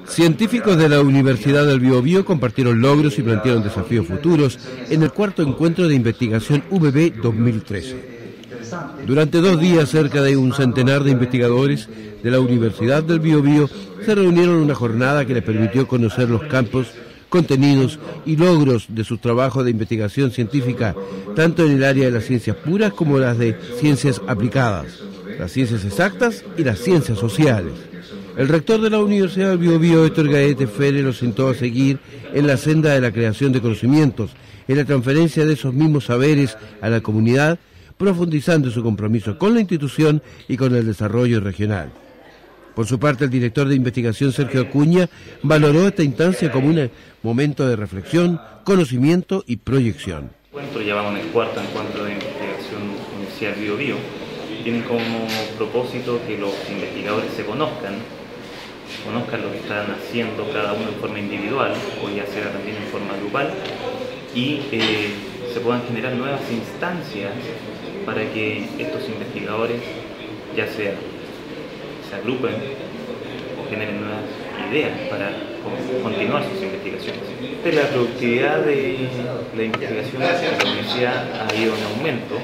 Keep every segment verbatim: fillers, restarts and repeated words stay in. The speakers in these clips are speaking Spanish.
Científicos de la Universidad del Biobío compartieron logros y plantearon desafíos futuros en el cuarto encuentro de investigación U B B dos mil trece. Durante dos días, cerca de un centenar de investigadores de la Universidad del Biobío se reunieron en una jornada que les permitió conocer los campos, contenidos y logros de su trabajo de investigación científica, tanto en el área de las ciencias puras como las de ciencias aplicadas, las ciencias exactas y las ciencias sociales. El rector de la Universidad del Biobío, Héctor Gaete Fere, los sentó a seguir en la senda de la creación de conocimientos, en la transferencia de esos mismos saberes a la comunidad, profundizando su compromiso con la institución y con el desarrollo regional. Por su parte, el director de investigación, Sergio Acuña, valoró esta instancia como un momento de reflexión, conocimiento y proyección. Ya vamos en el cuarto encuentro de investigación Universidad Biobío. Tienen como propósito que los investigadores se conozcan, conozcan lo que están haciendo cada uno en forma individual, o ya sea también en forma grupal, y eh, se puedan generar nuevas instancias para que estos investigadores ya sea se agrupen o generen nuevas ideas para continuar sus investigaciones. La productividad de la investigación de la universidad ha ido en aumento.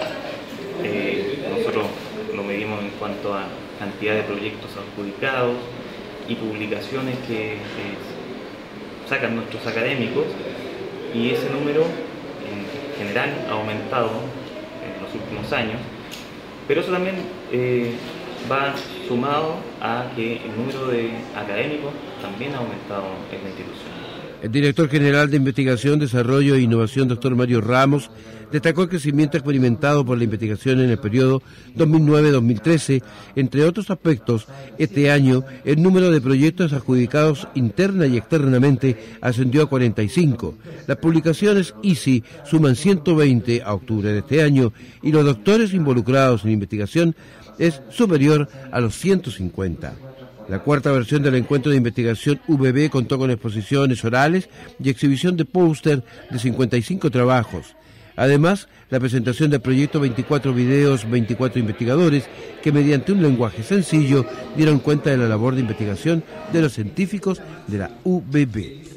Eh, nosotros lo medimos en cuanto a cantidad de proyectos adjudicados y publicaciones que eh, sacan nuestros académicos, y ese número en general ha aumentado en los últimos años, pero eso también eh, va sumado a que el número de académicos también ha aumentado en la institución. El director general de Investigación, Desarrollo e Innovación, doctor Mario Ramos, destacó el crecimiento experimentado por la investigación en el periodo dos mil nueve a dos mil trece. Entre otros aspectos, este año el número de proyectos adjudicados interna y externamente ascendió a cuarenta y cinco. Las publicaciones I C I suman ciento veinte a octubre de este año y los doctores involucrados en investigación es superior a los ciento cincuenta. La cuarta versión del encuentro de investigación U B B contó con exposiciones orales y exhibición de póster de cincuenta y cinco trabajos. Además, la presentación del proyecto veinticuatro videos, veinticuatro investigadores que mediante un lenguaje sencillo dieron cuenta de la labor de investigación de los científicos de la U B B.